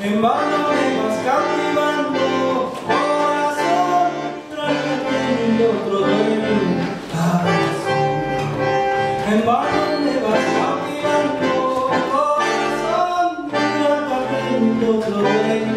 En vano me vas cautivando, corazón, trágate mi otro dueño, corazón. En vano me vas cautivando, corazón, trágate mi otro dueño,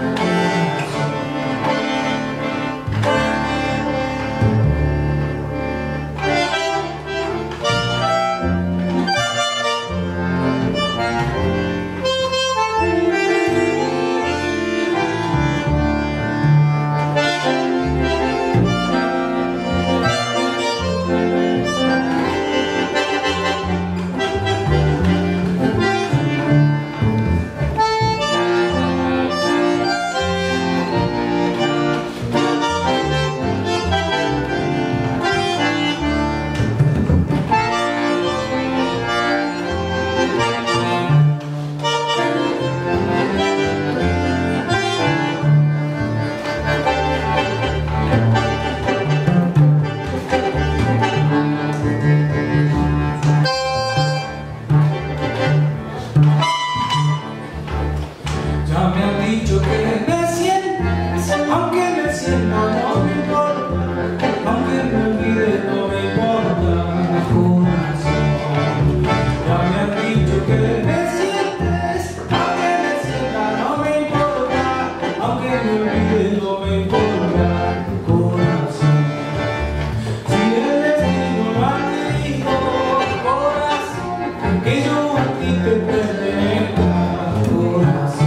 dicho que me sientes, aunque me sienta no me importa, aunque me olvide no me importa, corazón. Ya me han dicho que me sientes, aunque me sienta no me importa, aunque me olvide no me importa, corazón. Si el destino no ha querido, corazón, que yo a ti te pertenezca, corazón.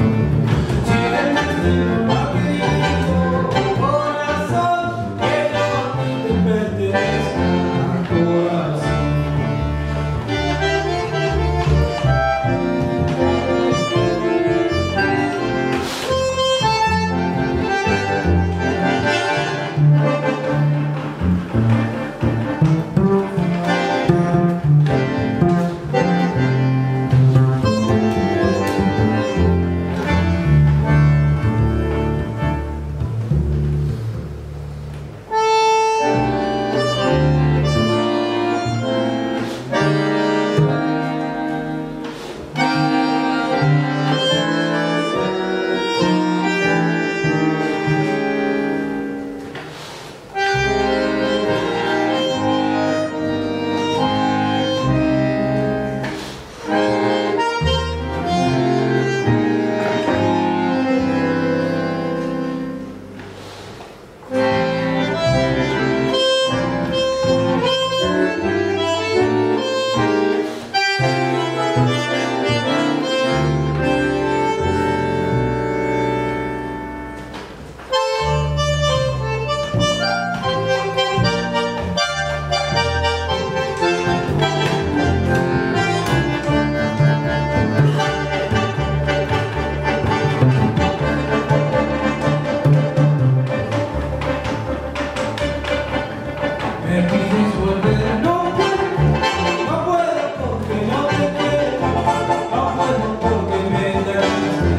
Me pides volver, no puedo porque no te quiero, no puedo porque me engañaste.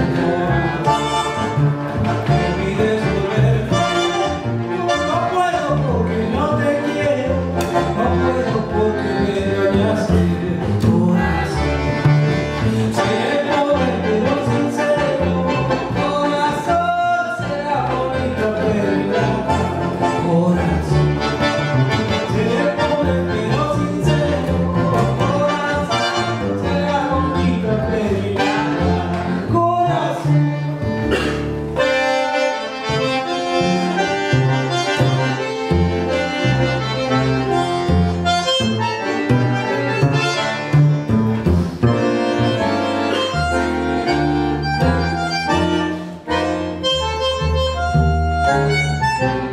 Me pides volver, no puedo porque no te quiero, no puedo porque me engañaste, corazón. Seré pobre pero sincero, corazón, será bonito pero ingrato, corazón. Thank you.